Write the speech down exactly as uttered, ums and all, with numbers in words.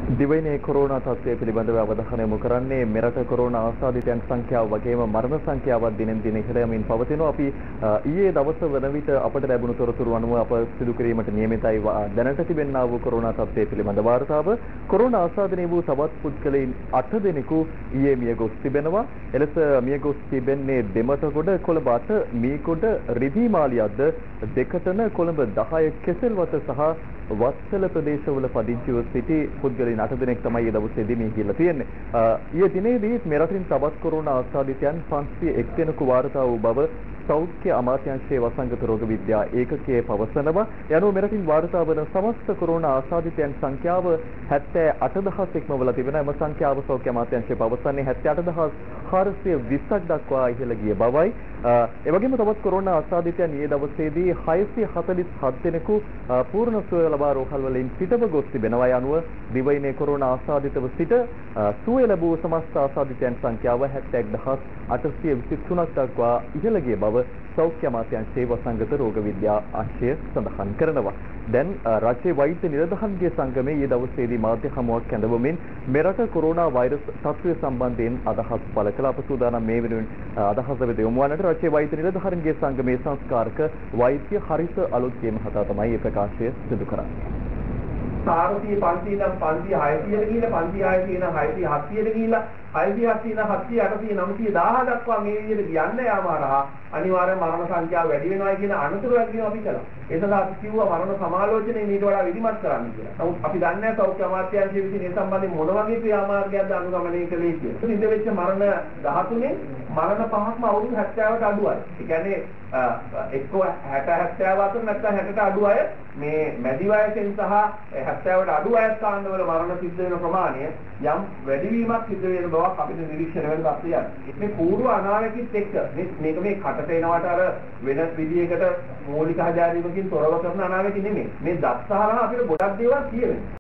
දිවයිනේ corona තත්ත්වය පිළිබඳව අවධානය යොමු කරන්නේ මෙරට කොරෝනා ආසාදිතයන් සංඛ්‍යාව වගේම මරණ සංඛ්‍යාවත් දිනෙන් දින ඉහළ යමින් පවතිනවා. අපි ඊයේ දවස වන විට අපට ලැබුණු තොරතුරු අනුව අප සිදු කිරීමට නියමිතයි දැනට තිබෙනා වූ කොරෝනා තත්ත්වය පිළිබඳ වාර්තාව. කොරෝනා ආසාදනය වූ තවත් පුද්ගලයන් අට දෙනෙකු ඊයේ මියගොස් තිබෙනවා. එලෙස මියගොස් තිබෙන්නේ දෙමටගොඩ, කොළඹ අට, මීගොඩ, රිදීමාලියද්ද, දෙකටන, කොළඹ දහය, කෙසෙල්වත සහ වත්සල ප්‍රදේශවල පදිංචිව සිටි පුද්ගලයන් අට දෙනෙක් තමයි ඒ දවසේදී මේ කියලා තියෙන්නේ. ඊයේ දිනේදී මෙරටින් තවත් කොරෝනා ආසාදිතයන් පන්සිය එක් දෙනෙකු වාර්තා වූ බව සෞඛ්‍ය අමාත්‍යාංශයේ වසංගත රෝග විද්‍යා ඒකකයේ පවසනවා. යනුව මෙරටින් වාර්තා වන සමස්ත කොරෝනා ආසාදිතයන් සංඛ්‍යාව හැත්තෑ අට දහස් ඉක්මවලා තිබෙනවා. එම සංඛ්‍යාව සෞඛ්‍ය අමාත්‍යාංශය පවසන්නේ හැත්තෑ අට දහස් හාරසිය විස්සක් දක්වා ඉහළ ගිය බවයි. ඒ වගේම තවත් කොරෝනා ආසාදිතයන් ඊයේ දවසේදී හයසිය හතළිස් හත් දෙනෙකු පූර්ණ සුවය ලබා රෝහල් වලින් පිටව ගොස් තිබෙනවා. යනුව දිවයිනේ කොරෝනා ආසාදිතව සිට සුවය ලැබූ සමස්ත ආසාදිතයන් සංඛ්‍යාව හැත්තෑ එක් දහස් අටසිය විසි තුනක් දක්වා ඉහළ ගිය බව සෞඛ්‍ය අමාත්‍යාංශයේ වසංගත රෝග විද්‍යා අංශය සඳහන් කරනවා. දැන් රාජ්‍ය වෛද්‍ය නිලධාරීන්ගේ සංගමයේ ඊයේ දවසේදී මාධ්‍ය හමුවක් කැඳවමින් මෙරට කොරෝනා වෛරස් තත්ත්වය සම්බන්ධයෙන් අදහස් පළ කළා. අප සූදානම් මේ වෙනුවෙන් අදහස් වෙත යොමු වන්නට රාජ්‍ය වෛද්‍ය නිලධාරීන්ගේ සංගමයේ සංස්කාරක වෛද්‍ය හරිත අලුත්ගේ මහතා තමයි මේ ප්‍රකාශය සිදු කරන්නේ. සාරසිය පන්සිය නම් පන්සිය හයසියට ගිහිල්ලා පන්සිය හයසිය නම් හයසිය හත්සියට ගිහිල්ලා හයසිය හත්සිය නම් හත්සිය අටසිය නවසිය දහය දක්වා මේ විදිහට කියන්න යාම හරහා අනිවාර්ය මරණ සංඛ්‍යාව වැඩි වෙනවා කියන අනුතුරු වැක්කීම අපි කළා. ඒ සඳහා අපි කිව්වා මරණ සමාලෝචනය ඊට වඩා විධිමත් කරන්න කියලා. නමුත් අපි දන්නේ නැහැ සෞඛ්‍ය අමාත්‍යාංශය විසින් මේ සම්බන්ධයෙන් මොන වගේ ක්‍රියාමාර්ගයක්ද අනුගමනය කළේ කියලා. ඉඳ වෙච්ච මරණ දහතුනේ මරණ පහක්ම අවුරුදු හැත්තෑවට අඩුවයි. ඒ කියන්නේ එක්ක හැට හැත්තෑව අතර නැත්නම් හැටට අඩු අය මේ මැදි වයසෙන් සහ හැත්තෑවට අඩු වයස් කාණ්ඩවල මරණ සිද්ධ වෙන ප්‍රමාණය යම් වැඩිවීමක් සිද්ධ වෙන බවක් අපිට නිරීක්ෂණය වෙන තත්ත්වයක්. මේ පූර්ව අනාවැකිත් එක්ක මේක මේ කටට එනවට අර වෙනස් විදියකට මූලික ආධාරයකින් තොරව කරන අනාවැකි නෙමෙයි. මේ දත්සහරණ අපිට ගොඩක් දේවල් කියවෙනවා.